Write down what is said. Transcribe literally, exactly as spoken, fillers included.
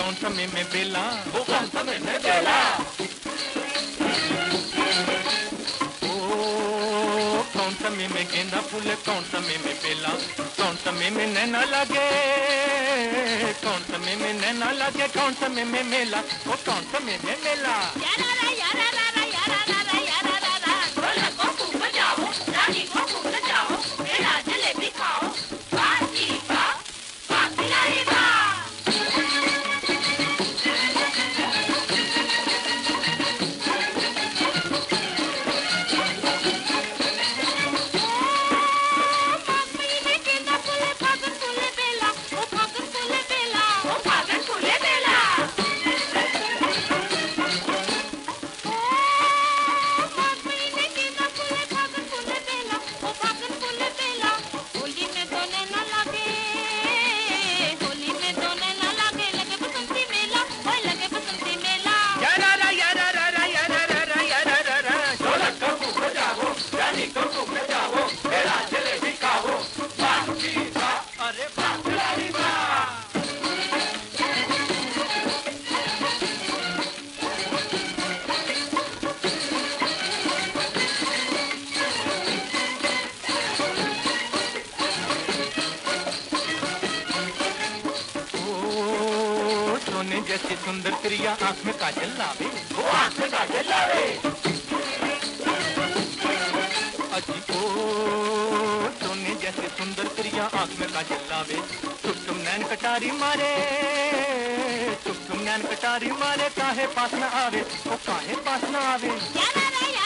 कौन सा में में बेला, वो कौन सा में में बेला। ओ कौन सा में में गेंदा फूल, कौन सा में में बेला, कौन सा में में नैना लगे, कौन सा में में नैना लगे, कौन सा में में मेला, वो कौन सा में में मेला। यारा रा यारा रा रा यारा रा रा यारा रा रा, ढोलक को खूब बजाओ, रानी को खूब नचाओ, मेरा जलेबी खाओ, बाजी बा बाजी लाएगा। जैसी सुंदर प्रिया आँख में काजल लावे, वो आँख में काजल लावे। अजी ओ सोने जैसी सुंदर प्रिया आँख में काजल लावे, तुम तुम नैन कटारी मारे, तुम तुम नैन कटारी मारे, काहे पास न आवे, वो काहे पास न आवे।